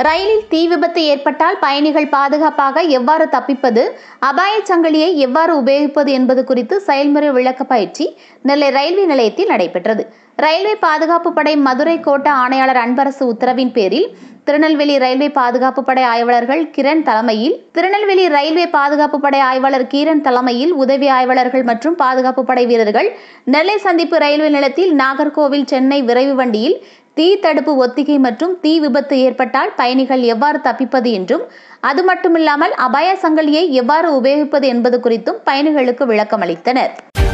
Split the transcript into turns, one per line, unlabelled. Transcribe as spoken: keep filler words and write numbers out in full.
ரயிலில் தீ விபத்து ஏற்பட்டால் பயணிகள் பாதுகாப்பாக எவ்வாறு தப்பிப்பது, அபாய சங்கிலியை எவ்வாறு உபயோகிப்பது என்பது குறித்து செயல்முறை விளக்க பயிற்சி நெல்லை ரயில்வே நிலையத்தில் நடைபெற்றது. ரயில்வே பாதுகாப்பு படை மதுரை கோட்ட ஆணையாளர் அன்பரசு உத்தரவின் பேரில் திருநெல்வேலி ரயில்வே பாதுகாப்பு படை ஆய்வாளர்கள் கிரண் தலைமையில் திருநெல்வேலி ரயில்வே பாதுகாப்பு படை ஆய்வாளர் கிரண் தலைமையில் உதவி ஆய்வாளர்கள் மற்றும் பாதுகாப்பு படை வீரர்கள் நெல்லை சந்திப்பு ரயில்வே நிலையத்தில் நாகர்கோவில் சென்னை விரைவு வண்டியில் தீ தடுப்பு ஒத்திகை மற்றும் தீ விபத்து ஏற்பட்டால் பயணிகள் எவ்வாறு தப்பிப்பது என்றும், அது மட்டுமில்லாமல் அபாய சங்கிலியை எவ்வாறு உபயோகிப்பது என்பது குறித்தும் பயணிகளுக்கு விளக்கம் அளித்தனர்.